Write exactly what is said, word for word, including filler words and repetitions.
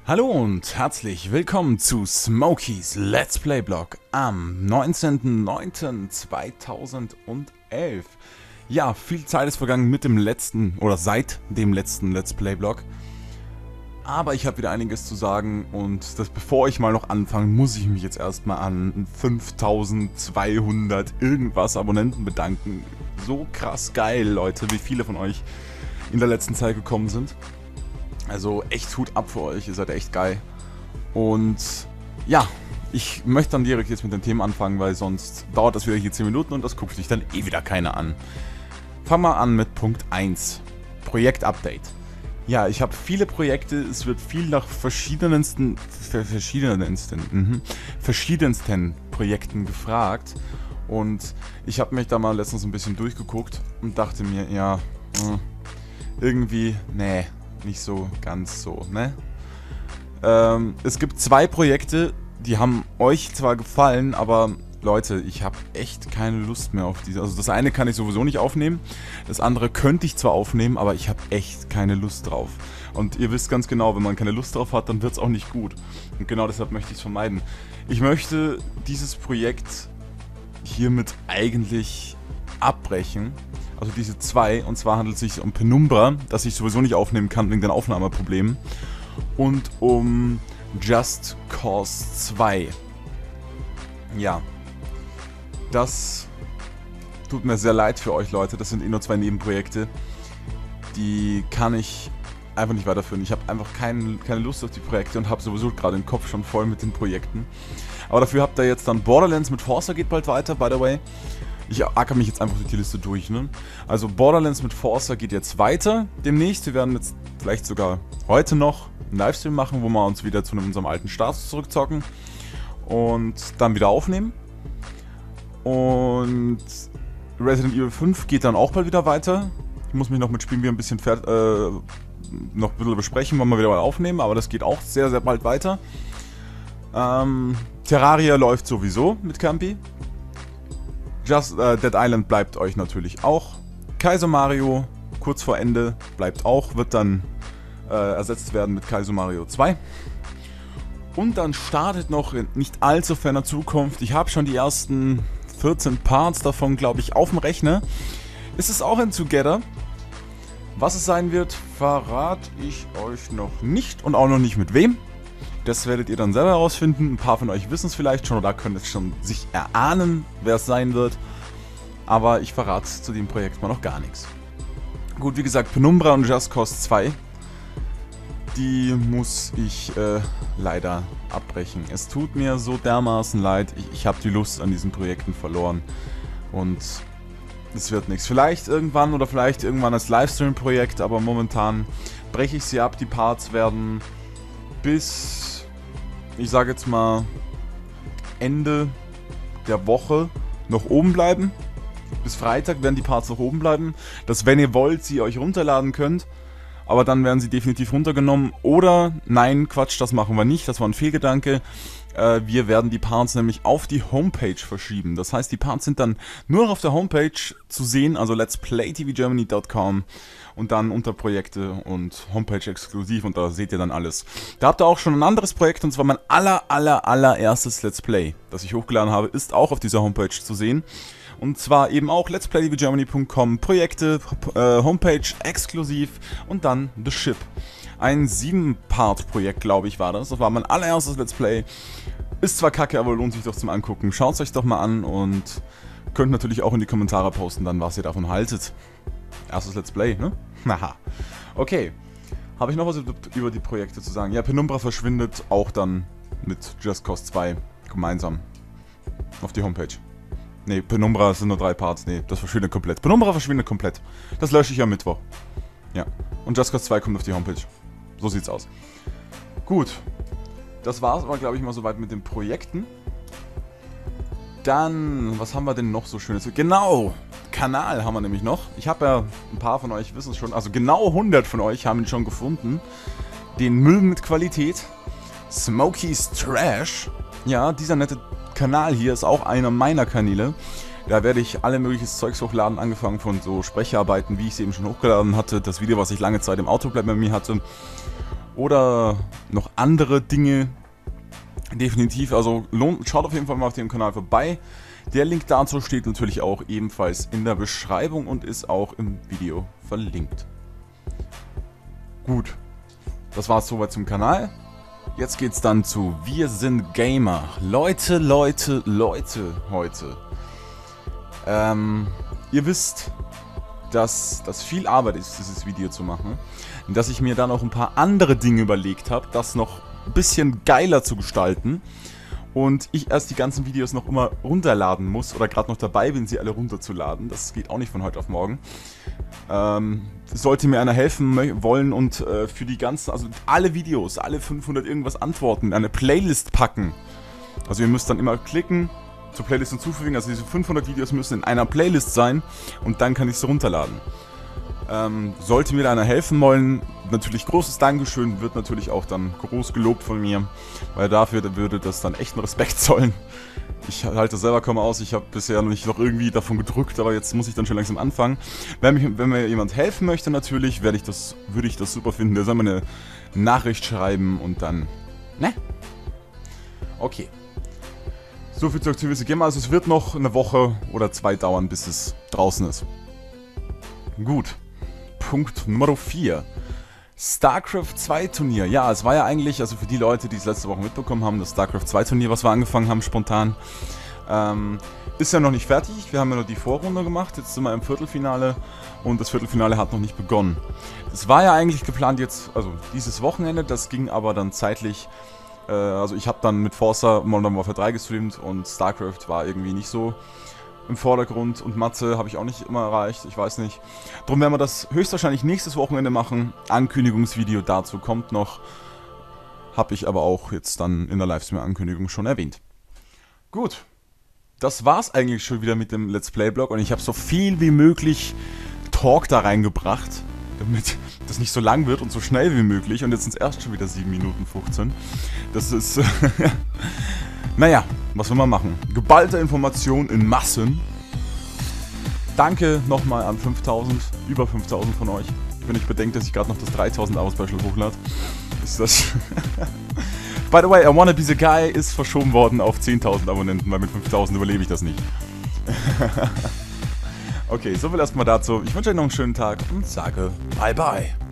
Hallo und herzlich willkommen zu Smokies Let's Play Blog am neunzehnten neunten zweitausendelf. Ja, viel Zeit ist vergangen mit dem letzten oder seit dem letzten Let's Play Blog. Aber ich habe wieder einiges zu sagen und das, bevor ich mal noch anfange, muss ich mich jetzt erstmal an fünftausendzweihundert irgendwas Abonnenten bedanken. So krass geil, Leute, wie viele von euch in der letzten Zeit gekommen sind. Also echt Hut ab für euch, ihr seid echt geil. Und ja, ich möchte dann direkt jetzt mit den Themen anfangen, weil sonst dauert das wieder hier zehn Minuten und das guckt sich dann eh wieder keiner an. Fangen wir an mit Punkt eins. Projekt-Update. Ja, ich habe viele Projekte, es wird viel nach verschiedensten, verschiedensten, mhm, verschiedensten Projekten gefragt. Und ich habe mich da mal letztens ein bisschen durchgeguckt und dachte mir, ja, irgendwie, nee. Nicht so ganz so, ne? Ähm, es gibt zwei Projekte, die haben euch zwar gefallen, aber Leute, ich habe echt keine Lust mehr auf diese. Also das eine kann ich sowieso nicht aufnehmen, das andere könnte ich zwar aufnehmen, aber ich habe echt keine Lust drauf. Und ihr wisst ganz genau, wenn man keine Lust drauf hat, dann wird es auch nicht gut. Und genau deshalb möchte ich es vermeiden. Ich möchte dieses Projekt hiermit eigentlich abbrechen. Also diese zwei, und zwar handelt es sich um Penumbra, das ich sowieso nicht aufnehmen kann wegen den Aufnahmeproblemen, und um Just Cause zwei. Ja, das tut mir sehr leid für euch, Leute, das sind eh nur zwei Nebenprojekte, die kann ich einfach nicht weiterführen. Ich habe einfach kein, keine Lust auf die Projekte und habe sowieso gerade den Kopf schon voll mit den Projekten. Aber dafür habt ihr jetzt dann Borderlands mit Forza, geht bald weiter, by the way. Ich acker mich jetzt einfach durch die Liste durch, ne? Also Borderlands mit Forza geht jetzt weiter demnächst. Wir werden jetzt vielleicht sogar heute noch einen Livestream machen, wo wir uns wieder zu unserem alten Status zurückzocken und dann wieder aufnehmen. Und Resident Evil fünf geht dann auch bald wieder weiter. Ich muss mich noch mit Spielen wieder ein bisschen fert äh, noch ein bisschen besprechen, wann wir wieder mal aufnehmen, aber das geht auch sehr, sehr bald weiter. Ähm, Terraria läuft sowieso mit Campi. Just äh, Dead Island bleibt euch natürlich auch. Kaizo Mario, kurz vor Ende, bleibt auch, wird dann äh, ersetzt werden mit Kaizo Mario zwei. Und dann startet noch in nicht allzu ferner Zukunft, ich habe schon die ersten vierzehn Parts davon, glaube ich, auf dem Rechner. Ist es auch ein Together. Was es sein wird, verrate ich euch noch nicht und auch noch nicht mit wem. Das werdet ihr dann selber herausfinden. Ein paar von euch wissen es vielleicht schon oder können es schon sich erahnen, wer es sein wird. Aber ich verrate zu dem Projekt mal noch gar nichts. Gut, wie gesagt, Penumbra und Just Cause zwei, die muss ich äh, leider abbrechen. Es tut mir so dermaßen leid. Ich, ich habe die Lust an diesen Projekten verloren. Und es wird nichts. Vielleicht irgendwann oder vielleicht irgendwann als Livestream-Projekt, aber momentan breche ich sie ab. Die Parts werden bis, ich sage jetzt mal, Ende der Woche noch oben bleiben. Bis Freitag werden die Parts noch oben bleiben, dass, wenn ihr wollt, sie euch runterladen könnt. Aber dann werden sie definitiv runtergenommen. Oder, nein, Quatsch, das machen wir nicht, das war ein Fehlgedanke. Äh, wir werden die Parts nämlich auf die Homepage verschieben. Das heißt, die Parts sind dann nur noch auf der Homepage zu sehen, also let's play t v germany punkt com. Und dann unter Projekte und Homepage exklusiv und da seht ihr dann alles. Da habt ihr auch schon ein anderes Projekt, und zwar mein aller, aller, allererstes Let's Play, das ich hochgeladen habe, ist auch auf dieser Homepage zu sehen. Und zwar eben auch let's play t v germany punkt com, Projekte, äh, Homepage exklusiv und dann The Ship. Ein sieben Part Projekt, glaube ich, war das. Das war mein allererstes Let's Play. Ist zwar kacke, aber lohnt sich doch zum Angucken. Schaut es euch doch mal an und könnt natürlich auch in die Kommentare posten, dann, was ihr davon haltet. Erstes Let's Play, ne? Haha. Okay. Habe ich noch was über die Projekte zu sagen? Ja, Penumbra verschwindet auch dann mit Just Cause zwei gemeinsam auf die Homepage. Ne, Penumbra sind nur drei Parts. Ne, das verschwindet komplett. Penumbra verschwindet komplett. Das lösche ich am Mittwoch. Ja. Und Just Cause zwei kommt auf die Homepage. So sieht's aus. Gut. Das war's aber, glaube ich, mal soweit mit den Projekten. Dann, was haben wir denn noch so Schönes? Genau! Kanal haben wir nämlich noch. Ich habe ja, ein paar von euch wissen es schon, also genau hundert von euch haben ihn schon gefunden. Den Müll mit Qualität. Smokies Trash. Ja, dieser nette Kanal hier ist auch einer meiner Kanäle. Da werde ich alle mögliches Zeugs hochladen, angefangen von so Sprecherarbeiten, wie ich sie eben schon hochgeladen hatte. Das Video, was ich lange Zeit im Autoplay bei mir hatte. oder noch andere Dinge. Definitiv, also lohnt, schaut auf jeden Fall mal auf dem Kanal vorbei. Der Link dazu steht natürlich auch ebenfalls in der Beschreibung und ist auch im Video verlinkt. Gut, das war es soweit zum Kanal. Jetzt geht's dann zu Wir sind Gamer. Leute, Leute, Leute, heute. Ähm, ihr wisst, dass das viel Arbeit ist, dieses Video zu machen. Und dass ich mir dann auch ein paar andere Dinge überlegt habe, das noch ein bisschen geiler zu gestalten. Und ich erst die ganzen Videos noch immer runterladen muss oder gerade noch dabei bin, sie alle runterzuladen. Das geht auch nicht von heute auf morgen. Ähm, sollte mir einer helfen wollen und äh, für die ganzen, also alle Videos, alle fünfhundert irgendwas Antworten in eine Playlist packen. Also ihr müsst dann immer klicken, zur Playlist hinzufügen, also diese fünfhundert Videos müssen in einer Playlist sein und dann kann ich sie runterladen. Ähm, sollte mir da einer helfen wollen, natürlich großes Dankeschön, wird natürlich auch dann groß gelobt von mir, weil dafür würde das dann echten Respekt zollen. Ich halte selber kaum aus, ich habe bisher noch nicht noch irgendwie davon gedrückt, aber jetzt muss ich dann schon langsam anfangen. Wenn, mich, wenn mir jemand helfen möchte natürlich, werde ich das, würde ich das super finden, der soll mir eine Nachricht schreiben und dann, ne? Okay. So viel zu Activision Gamer, also es wird noch eine Woche oder zwei dauern, bis es draußen ist. Gut. Punkt Nummer vier. StarCraft zwei Turnier. Ja, es war ja eigentlich, also für die Leute, die es letzte Woche mitbekommen haben, das StarCraft zwei Turnier, was wir angefangen haben, spontan, ähm, ist ja noch nicht fertig. Wir haben ja nur die Vorrunde gemacht, jetzt sind wir im Viertelfinale und das Viertelfinale hat noch nicht begonnen. Es war ja eigentlich geplant jetzt, also dieses Wochenende, das ging aber dann zeitlich, äh, also ich habe dann mit Forza Modern Warfare drei gestreamt und StarCraft war irgendwie nicht so im Vordergrund und Mathe habe ich auch nicht immer erreicht, ich weiß nicht. Darum werden wir das höchstwahrscheinlich nächstes Wochenende machen. Ankündigungsvideo dazu kommt noch. Habe ich aber auch jetzt dann in der Livestream-Ankündigung schon erwähnt. Gut, das war's eigentlich schon wieder mit dem Let's Play-Blog und ich habe so viel wie möglich Talk da reingebracht, damit das nicht so lang wird und so schnell wie möglich. Und jetzt sind es erst schon wieder sieben Minuten fünfzehn. Das ist... Naja, was will man machen? Geballte Information in Massen. Danke nochmal an fünftausend, über fünftausend von euch. Wenn ich bedenke, dass ich gerade noch das dreitausend Abo Special hochlade, ist das... By the way, I Wanna Be The Guy ist verschoben worden auf zehntausend Abonnenten, weil mit fünftausend überlebe ich das nicht. Okay, soviel erstmal dazu. Ich wünsche euch noch einen schönen Tag und sage bye bye.